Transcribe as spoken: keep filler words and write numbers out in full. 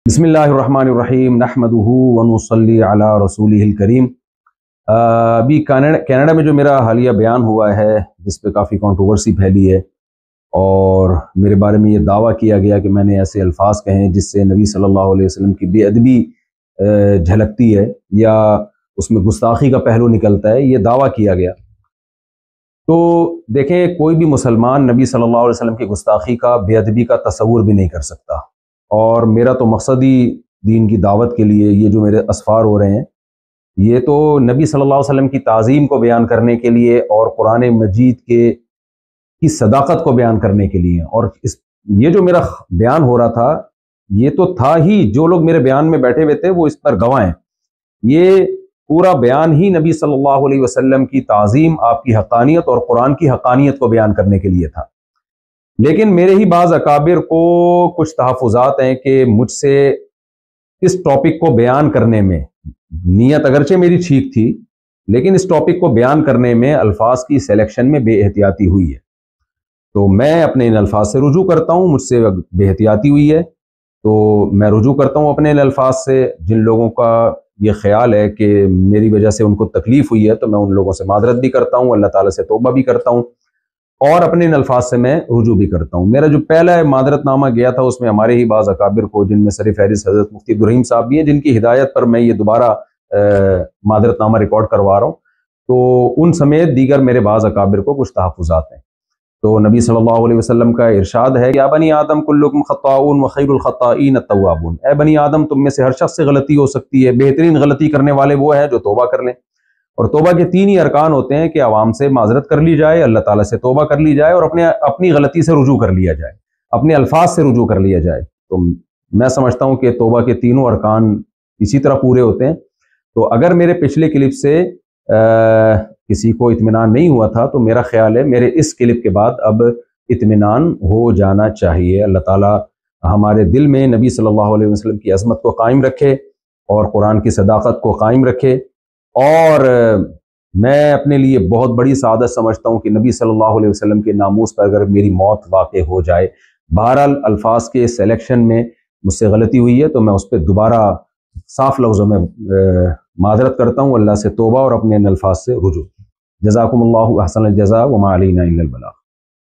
بسم اللہ الرحمن الرحیم نحمدہ ونصلی علی رسولہ الکریم۔ ابھی کینیڈا میں جو میرا حالیہ بیان ہوا ہے جس پہ کافی کنٹروورسی پھیلی ہے اور میرے بارے میں یہ دعویٰ کیا گیا کہ میں نے ایسے الفاظ کہیں جس سے نبی صلی اللہ علیہ وسلم کی بے ادبی جھلکتی ہے یا اس میں گستاخی کا پہلو نکلتا ہے، یہ دعویٰ کیا گیا۔ تو دیکھیں، کوئی بھی مسلمان نبی صلی اللہ علیہ وسلم کی گستاخی کا، بے ادبی کا تصور بھی نہیں کر سکتا، اور میرا تو مقصد ہی دین کی دعوت کے لیے یہ جو میرے اسفار ہو رہے ہیں یہ تو نبی صلی اللہ علیہ وسلم کی تعظیم کو بیان کرنے کے لیے اور قرآن مجید کے کی صداقت کو بیان کرنے کے لیے، اور اس یہ جو میرا بیان ہو رہا تھا یہ تو تھا ہی، جو لوگ میرے بیان میں بیٹھے ہوئے تھے وہ اس پر گواہ ہیں، یہ پورا بیان ہی نبی صلی اللہ علیہ وسلم کی تعظیم، آپ کی حقانیت اور قرآن کی حقانیت کو بیان کرنے کے لیے تھا۔ لیکن میرے ہی بعض اکابر کو کچھ تحفظات ہیں کہ مجھ سے اس ٹاپک کو بیان کرنے میں، نیت اگرچہ میری ٹھیک تھی لیکن اس ٹاپک کو بیان کرنے میں الفاظ کی سلیکشن میں بے احتیاطی ہوئی ہے، تو میں اپنے ان الفاظ سے رجوع کرتا ہوں۔ مجھ سے بے احتیاطی ہوئی ہے تو میں رجوع کرتا ہوں اپنے ان الفاظ سے۔ جن لوگوں کا یہ خیال ہے کہ میری وجہ سے ان کو تکلیف ہوئی ہے تو میں ان لوگوں سے معذرت بھی کرتا ہوں، اللہ تعالیٰ سے توبہ بھی کرتا ہوں، اور اپنے ان الفاظ سے میں رجوع بھی کرتا ہوں۔ میرا جو پہلا معذرت نامہ گیا تھا اس میں ہمارے ہی بعض اکابر کو، جن میں سر فہرست حضرت مفتی عبدالرحیم صاحب بھی ہیں، جن کی ہدایت پر میں یہ دوبارہ معذرت نامہ ریکارڈ کروا رہا ہوں، تو ان سمیت دیگر میرے بعض اکابر کو کچھ تحفظات ہیں۔ تو نبی صلی اللہ علیہ وسلم کا ارشاد ہے کہ یا بنی آدم کلکم خطاؤن وخیر الخطائین التوابون، اے بنی آدم تم میں سے ہر شخص سے غلطی ہو سکتی ہے، بہترین غلطی کرنے والے وہ ہیں جو توبہ کر لیں۔ اور توبہ کے تین ہی ارکان ہوتے ہیں کہ عوام سے معذرت کر لی جائے، اللہ تعالیٰ سے توبہ کر لی جائے، اور اپنے اپنی غلطی سے رجوع کر لیا جائے، اپنے الفاظ سے رجوع کر لیا جائے۔ تو میں سمجھتا ہوں کہ توبہ کے تینوں ارکان اسی طرح پورے ہوتے ہیں۔ تو اگر میرے پچھلے کلپ سے کسی کو اطمینان نہیں ہوا تھا تو میرا خیال ہے میرے اس کلپ کے بعد اب اطمینان ہو جانا چاہیے۔ اللہ تعالیٰ ہمارے دل میں نبی صلی اللہ علیہ وسلم کی عظمت کو قائم رکھے اور قرآن کی صداقت کو قائم رکھے، اور میں اپنے لیے بہت بڑی سعادت سمجھتا ہوں کہ نبی صلی اللہ علیہ وسلم کے ناموس پر اگر میری موت واقع ہو جائے۔ بہرحال الفاظ کے سلیکشن میں مجھ سے غلطی ہوئی ہے تو میں اس پہ دوبارہ صاف لفظوں میں معذرت کرتا ہوں، اللہ سے توبہ اور اپنے ان الفاظ سے رجوع۔ جزاکم اللہ احسن الجزاء وما علینا الا البلاغ۔